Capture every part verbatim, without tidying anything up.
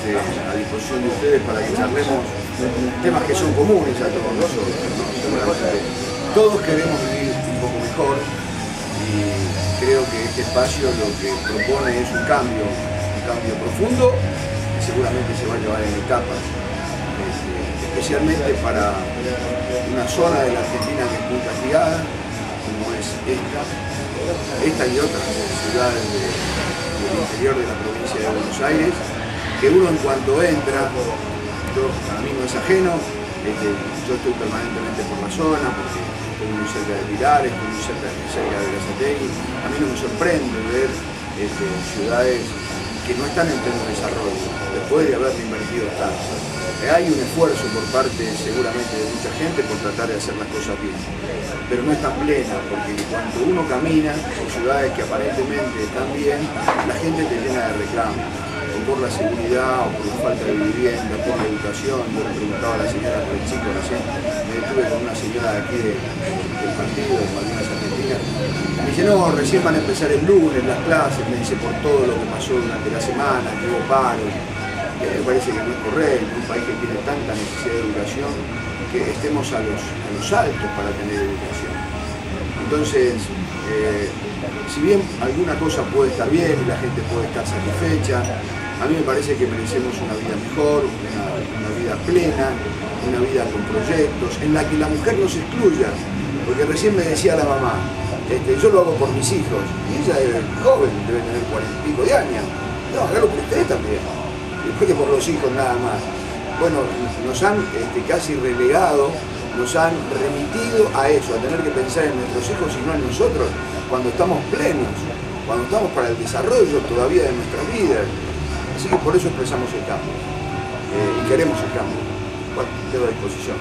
este, a disposición de ustedes para que charlemos temas que son comunes a todos nosotros, ¿no? Seguramente todos queremos vivir un poco mejor y creo que este espacio lo que propone es un cambio, un cambio profundo que seguramente se va a llevar en etapas, este, especialmente para una zona de la Argentina que es muy castigada, como es esta, esta y otras ciudades de, del interior de la provincia de Buenos Aires, que uno en cuanto entra, yo, a mí no es ajeno, este, yo estoy permanentemente por la zona, porque estoy muy cerca de Pilar, estoy muy cerca, cerca de Berazategui. A mí no me sorprende ver este, ciudades que no están en pleno desarrollo, después de haberle invertido tanto. Eh, hay un esfuerzo por parte seguramente de mucha gente por tratar de hacer las cosas bien, pero no está plena, porque cuando uno camina por ciudades que aparentemente están bien, la gente te llena de reclamos, o por la seguridad, o por la falta de vivienda, por la educación. Yo le preguntaba a la señora por el chico recién, me detuve con una señora de aquí de, del partido, de Malvinas Argentinas, me dice, no, recién van a empezar el lunes las clases, me dice, por todo lo que pasó durante la semana, que hubo paros, que me parece que no es correcto, un país que tiene tanta necesidad de educación, que estemos a los, a los altos para tener educación. Entonces, eh, si bien alguna cosa puede estar bien y la gente puede estar satisfecha, a mí me parece que merecemos una vida mejor, una, una vida plena, una vida con proyectos, en la que la mujer no se excluya, porque recién me decía la mamá, este, yo lo hago por mis hijos, y ella es joven, debe tener cuarenta y pico de años, no, hágalo por ustedes también, después que por los hijos nada más. Bueno, nos han este, casi relegado, nos han remitido a eso, a tener que pensar en nuestros hijos y no en nosotros, cuando estamos plenos, cuando estamos para el desarrollo todavía de nuestras vidas. Así que por eso expresamos el cambio, eh, y queremos el cambio. Bueno, quedo a disposición.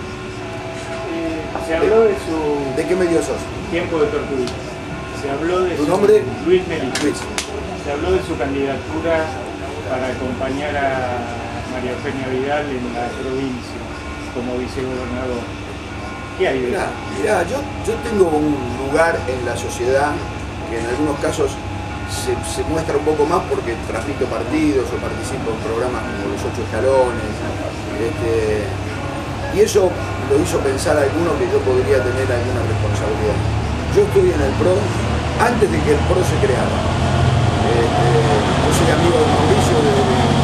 Eh, se habló de su... ¿De qué medio sos? Tiempo de Tortuguita. Se habló de ¿Tu su... nombre? Luis Melí. Luis. Se habló de su candidatura para acompañar a María Eugenia Vidal en la provincia como vicegobernador. ¿Qué hay de Mirá, eso? mirá, yo, yo tengo un lugar en la sociedad que en algunos casos se, se muestra un poco más porque transmito partidos o participo en programas como Los Ocho Escalones, este, y eso lo hizo pensar a alguno que yo podría tener alguna responsabilidad. Yo estuve en el P R O antes de que el P R O se creara. Este, yo soy amigo de Mauricio de, de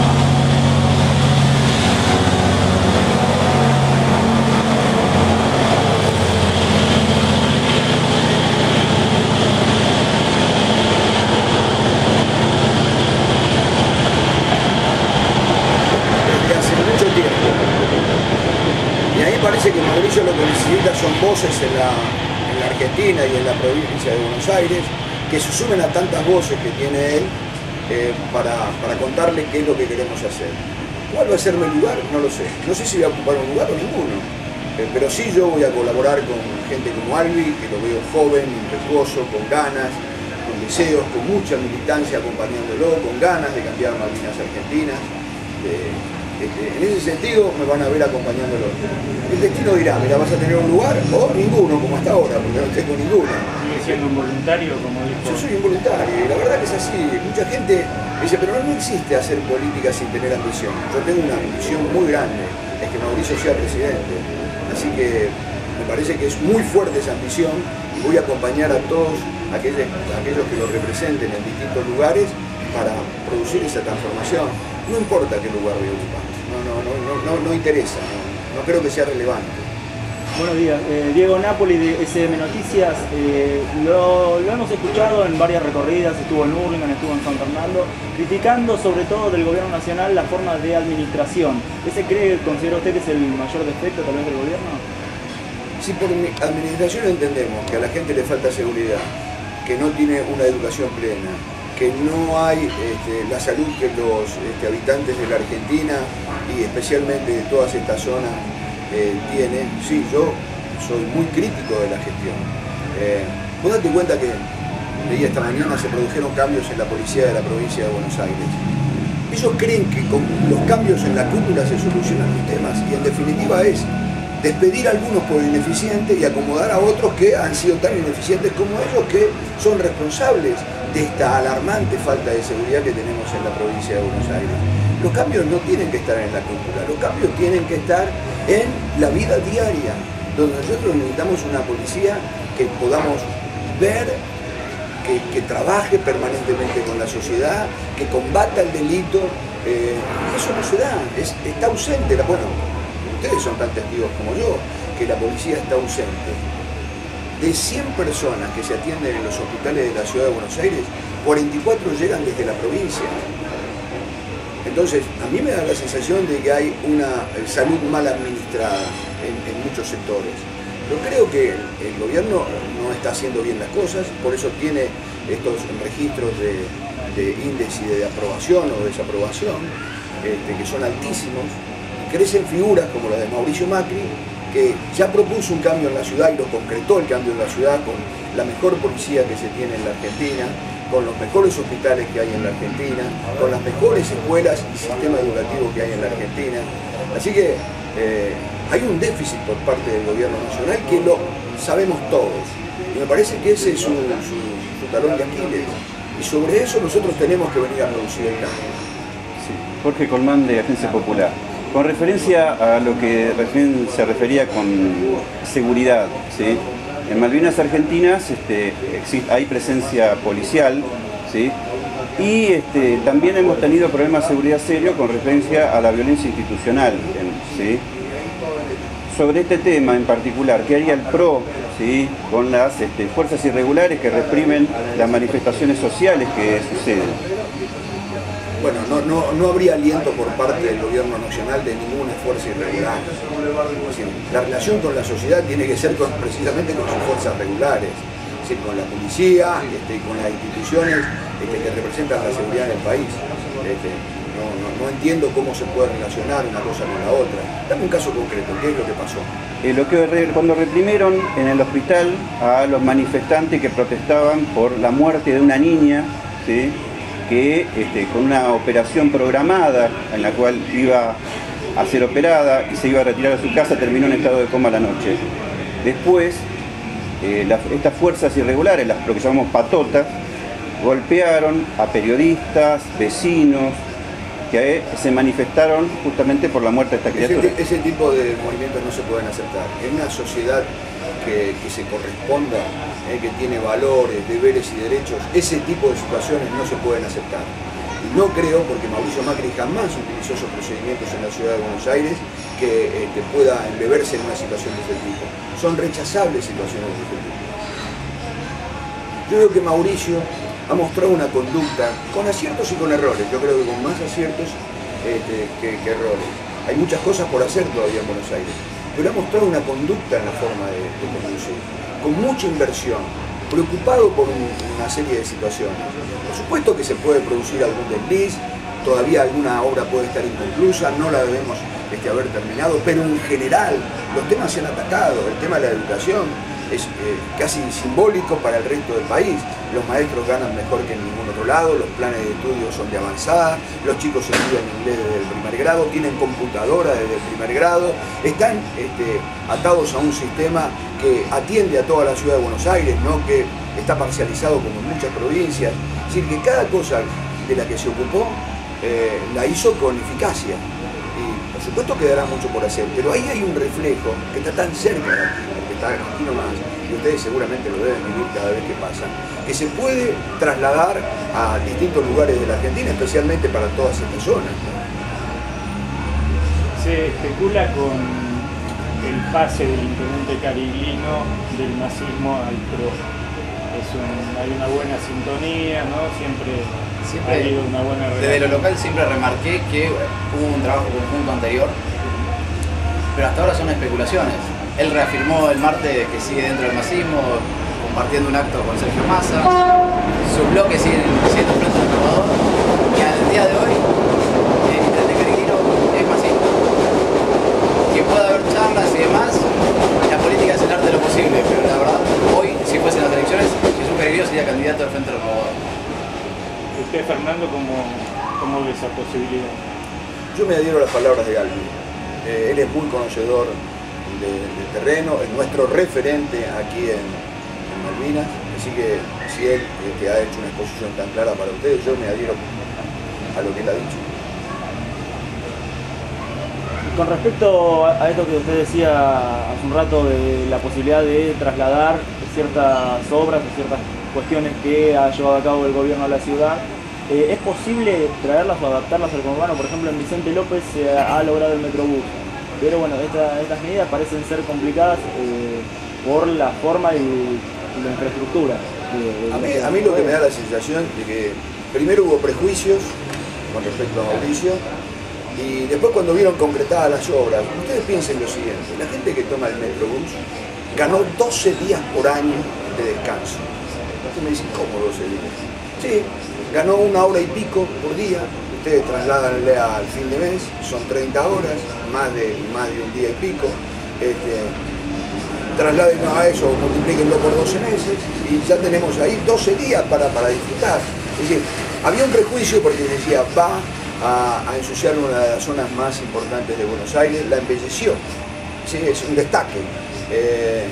parece que Mauricio lo que necesita son voces en la, en la Argentina y en la provincia de Buenos Aires que se sumen a tantas voces que tiene él eh, para, para contarle qué es lo que queremos hacer. ¿Cuál va a ser mi lugar? No lo sé. No sé si voy a ocupar un lugar o ninguno, eh, pero sí yo voy a colaborar con gente como Albi, que lo veo joven, impetuoso, con ganas, con deseos, con mucha militancia acompañándolo, con ganas de cambiar Malvinas Argentinas. De, Este, en ese sentido me van a ver acompañándolo. El destino dirá, mira, vas a tener un lugar o ninguno, como hasta ahora, porque no tengo ninguno. ¿Sigue siendo un voluntario, como dijo? Yo soy un voluntario y la verdad que es así. Mucha gente dice, pero no existe hacer política sin tener ambición. Yo tengo una ambición muy grande, es que Mauricio sea presidente. Así que me parece que es muy fuerte esa ambición y voy a acompañar a todos aquellos, aquellos que lo representen en distintos lugares para producir esa transformación. No importa qué lugar voy a ocupar, no, no, no, no, no, no interesa, no, no creo que sea relevante. Buenos días, eh, Diego Napoli de S M Noticias. Eh, lo, lo hemos escuchado en varias recorridas, estuvo en Hurlingham, estuvo en San Fernando, criticando sobre todo del gobierno nacional la forma de administración. ¿Ese cree, considera usted que es el mayor defecto tal vez del gobierno? Si por administración entendemos que a la gente le falta seguridad, que no tiene una educación plena, que no hay este, la salud que los este, habitantes de la Argentina y especialmente de todas estas zonas eh, tienen, sí, yo soy muy crítico de la gestión. Eh, vos date cuenta que leí esta mañana se produjeron cambios en la policía de la provincia de Buenos Aires. Ellos creen que con los cambios en la cúpula se solucionan los temas y en definitiva es despedir a algunos por ineficientes y acomodar a otros que han sido tan ineficientes como ellos, que son responsables de esta alarmante falta de seguridad que tenemos en la provincia de Buenos Aires. Los cambios no tienen que estar en la cúpula, los cambios tienen que estar en la vida diaria, donde nosotros necesitamos una policía que podamos ver, que, que trabaje permanentemente con la sociedad, que combata el delito. Eh, eso no se da, es, está ausente. La, bueno, ustedes son tan testigos como yo, que la policía está ausente. De cien personas que se atienden en los hospitales de la ciudad de Buenos Aires, cuarenta y cuatro llegan desde la provincia. Entonces, a mí me da la sensación de que hay una salud mal administrada en, en muchos sectores. Yo creo que el, el gobierno no está haciendo bien las cosas, por eso tiene estos registros de, de índice de aprobación o desaprobación, este, que son altísimos. Crecen figuras como la de Mauricio Macri, que ya propuso un cambio en la ciudad y lo concretó el cambio en la ciudad con la mejor policía que se tiene en la Argentina, con los mejores hospitales que hay en la Argentina, con las mejores escuelas y sistema educativo que hay en la Argentina. Así que eh, hay un déficit por parte del gobierno nacional que lo sabemos todos. Y me parece que ese es su, su, su talón de Aquiles. Y sobre eso nosotros tenemos que venir a producir el cambio. Sí. Jorge Colmán, de Agencia Popular. Con referencia a lo que recién se refería con seguridad, ¿sí? En Malvinas Argentinas este, existe, hay presencia policial, ¿sí? Y este, también hemos tenido problemas de seguridad serios con referencia a la violencia institucional, ¿sí? Sobre este tema en particular, ¿qué haría el P R O, ¿sí? Con las este, fuerzas irregulares que reprimen las manifestaciones sociales que suceden? Bueno, no, no, no habría aliento por parte del gobierno nacional de ninguna fuerza irregular. La relación con la sociedad tiene que ser con, precisamente con sus fuerzas regulares, es decir, con la policía, este, con las instituciones este, que representan la seguridad en el país. Este, no, no, no entiendo cómo se puede relacionar una cosa con la otra. Dame un caso concreto, ¿qué es lo que pasó? Eh, lo que, cuando reprimieron en el hospital a los manifestantes que protestaban por la muerte de una niña, ¿sí? que este, con una operación programada en la cual iba a ser operada y se iba a retirar a su casa, terminó en estado de coma a la noche. Después, eh, la, estas fuerzas irregulares, las lo que llamamos patotas, golpearon a periodistas, vecinos, que eh, se manifestaron justamente por la muerte de esta criatura. Ese, ese tipo de movimientos no se pueden aceptar. En una sociedad que, que se corresponda, eh, que tiene valores, deberes y derechos, ese tipo de situaciones no se pueden aceptar. Y no creo, porque Mauricio Macri jamás utilizó esos procedimientos en la ciudad de Buenos Aires, que este, pueda embeberse en una situación de este tipo. Son rechazables situaciones de este tipo. Yo creo que Mauricio ha mostrado una conducta con aciertos y con errores. Yo creo que con más aciertos este, que, que errores. Hay muchas cosas por hacer todavía en Buenos Aires, pero ha mostrado una conducta en la forma de, de conducir, con mucha inversión, preocupado por un, una serie de situaciones. Por supuesto que se puede producir algún desliz, todavía alguna obra puede estar inconclusa, no la debemos este, haber terminado, pero en general los temas se han atacado. El tema de la educación es eh, casi simbólico para el resto del país. Los maestros ganan mejor que en ningún otro lado, los planes de estudio son de avanzada, los chicos estudian inglés desde el primer grado, tienen computadora desde el primer grado, están este, atados a un sistema que atiende a toda la ciudad de Buenos Aires, no que está parcializado como en muchas provincias. Es decir, que cada cosa de la que se ocupó eh, la hizo con eficacia. Y por supuesto quedará mucho por hacer, pero ahí hay un reflejo que está tan cerca de aquí, porque está aquí nomás, y ustedes seguramente lo deben vivir cada vez que pasan, que se puede trasladar a distintos lugares de la Argentina, especialmente para todas estas zonas. Se especula con el pase del intendente Cariglino del masismo al P R O. Es un, hay una buena sintonía, ¿no? Siempre, siempre ha habido una buena relación. Desde lo local siempre remarqué que hubo un trabajo conjunto anterior, pero hasta ahora son especulaciones. Él reafirmó el martes que sigue dentro del masismo, compartiendo un acto con Sergio Massa. Sus bloques siguen siendo Frente Renovador, y al día de hoy el intendente Cariglino es masista. Que pueda haber charlas y demás, la política es el arte de lo posible, pero la verdad, hoy, si fuesen las elecciones, Jesús Cariglino sería candidato del Frente Renovador. ¿Usted, Fernando, cómo, cómo ve esa posibilidad? Yo me adhiero a las palabras de Galvi. Eh, él es muy conocedor del de terreno, es nuestro referente aquí en, en Malvinas, así que si él eh, que ha hecho una exposición tan clara para ustedes, yo me adhiero a lo que él ha dicho. Con respecto a esto que usted decía hace un rato de la posibilidad de trasladar ciertas obras o ciertas cuestiones que ha llevado a cabo el gobierno a la ciudad, eh, ¿es posible traerlas o adaptarlas al conurbano? Por ejemplo, en Vicente López se ha, ha logrado el Metrobús, pero bueno, esta, estas medidas parecen ser complicadas eh, por la forma y, y la infraestructura. De, de a, mí, a mí lo que me da la sensación de que primero hubo prejuicios con respecto a Mauricio, y después cuando vieron concretadas las obras, ustedes piensen lo siguiente: la gente que toma el Metrobús ganó doce días por año de descanso. Ustedes me dicen, ¿cómo doce días? Sí, ganó una hora y pico por día. Ustedes trasladanle al fin de mes, son treinta horas, más de, más de un día y pico. Este, trasladen a eso, multiplíquenlo por doce meses y ya tenemos ahí doce días para, para disfrutar. Es decir, había un prejuicio porque decía, va a, a ensuciar una de las zonas más importantes de Buenos Aires, la embelleció. Sí, es un destaque. Eh,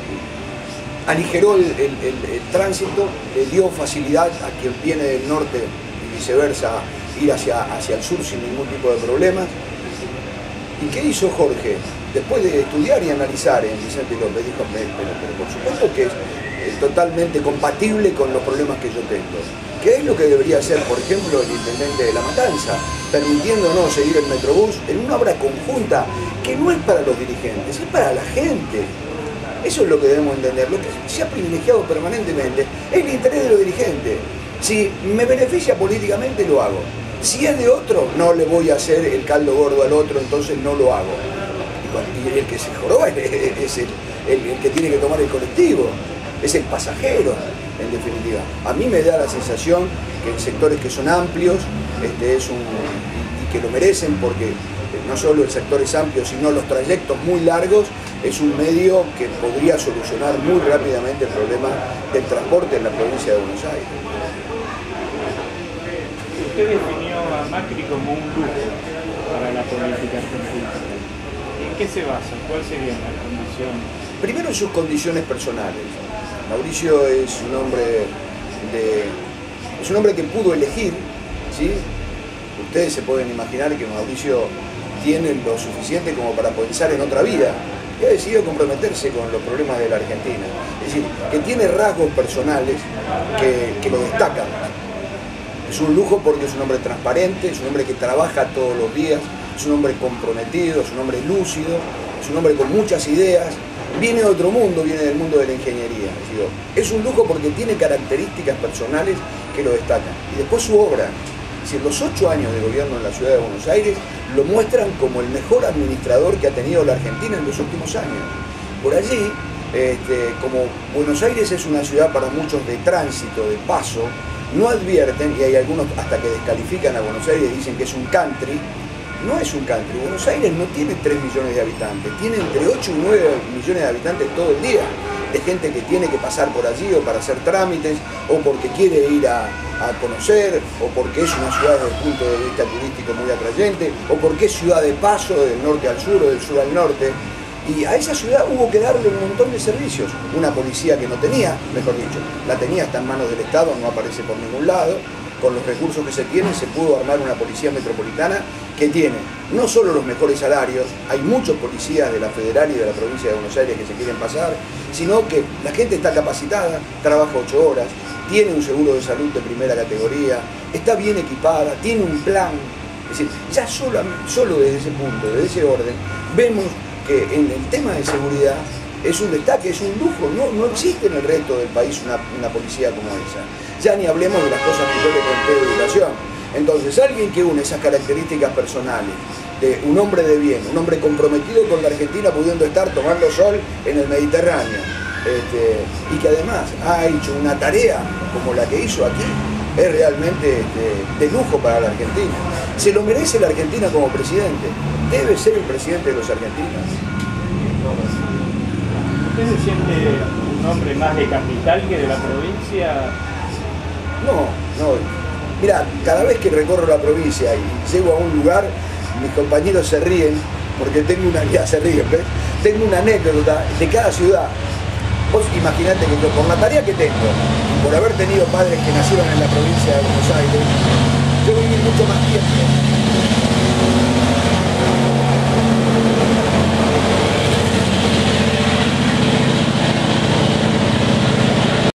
aligeró el, el, el, el tránsito, le dio facilidad a quien viene del norte y viceversa ir hacia, hacia el sur sin ningún tipo de problemas. ¿Y qué hizo Jorge? Después de estudiar y analizar en Vicente López, dijo, pero, pero por supuesto que es eh, totalmente compatible con los problemas que yo tengo. ¿Qué es lo que debería hacer, por ejemplo, el intendente de La Matanza? Permitiéndonos seguir el Metrobús en una obra conjunta que no es para los dirigentes, es para la gente. Eso es lo que debemos entender. Lo que se ha privilegiado permanentemente es el interés de los dirigentes. Si me beneficia políticamente, lo hago. Si es de otro, no le voy a hacer el caldo gordo al otro, entonces no lo hago. Y el que se joroba es el, el, el que tiene que tomar el colectivo, es el pasajero, en definitiva. A mí me da la sensación que en sectores que son amplios, este es un, y, y que lo merecen porque no solo el sector es amplio, sino los trayectos muy largos, es un medio que podría solucionar muy rápidamente el problema del transporte en la provincia de Buenos Aires. Usted definió a Macri como un lujo para la política argentina. ¿En qué se basa? ¿Cuáles serían las condiciones? Primero en sus condiciones personales. Mauricio es un hombre de, es un hombre que pudo elegir, ¿sí? Ustedes se pueden imaginar que Mauricio tiene lo suficiente como para pensar en otra vida y ha decidido comprometerse con los problemas de la Argentina. Es decir, que tiene rasgos personales que, que lo destacan. Es un lujo porque es un hombre transparente, es un hombre que trabaja todos los días, es un hombre comprometido, es un hombre lúcido, es un hombre con muchas ideas, viene de otro mundo, viene del mundo de la ingeniería. Es decir, es un lujo porque tiene características personales que lo destacan. Y después su obra. Es decir, los ocho años de gobierno en la ciudad de Buenos Aires lo muestran como el mejor administrador que ha tenido la Argentina en los últimos años. Por allí, este, como Buenos Aires es una ciudad para muchos de tránsito, de paso, no advierten, y hay algunos hasta que descalifican a Buenos Aires y dicen que es un country. No es un country. Buenos Aires no tiene tres millones de habitantes, tiene entre ocho y nueve millones de habitantes todo el día. De gente que tiene que pasar por allí o para hacer trámites, o porque quiere ir a, a conocer, o porque es una ciudad desde el punto de vista turístico muy atrayente, o porque es ciudad de paso del norte al sur o del sur al norte. Y a esa ciudad hubo que darle un montón de servicios. Una policía que no tenía, mejor dicho, la tenía hasta en manos del Estado, no aparece por ningún lado. Con los recursos que se tienen se pudo armar una policía metropolitana que tiene no solo los mejores salarios, hay muchos policías de la Federal y de la provincia de Buenos Aires que se quieren pasar, sino que la gente está capacitada, trabaja ocho horas, tiene un seguro de salud de primera categoría, está bien equipada, tiene un plan. Es decir, ya solo, solo desde ese punto, desde ese orden, vemos que en el tema de seguridad es un destaque, es un lujo, no, no existe en el resto del país una, una policía como esa. Ya ni hablemos de las cosas que yo le conté de educación. Entonces, alguien que une esas características personales, de un hombre de bien, un hombre comprometido con la Argentina, pudiendo estar tomando sol en el Mediterráneo, este, y que además ha hecho una tarea como la que hizo aquí, es realmente este, de lujo para la Argentina. Se lo merece la Argentina como presidente, debe ser el presidente de los argentinos. ¿Usted se siente un hombre más de capital que de la provincia? No, no. Mira, cada vez que recorro la provincia y llego a un lugar, mis compañeros se ríen, porque tengo una, ya se ríen, ¿ves? Tengo una anécdota de cada ciudad. Vos imaginate que yo, por la tarea que tengo, y por haber tenido padres que nacieron en la provincia de Buenos Aires, yo viví mucho más tiempo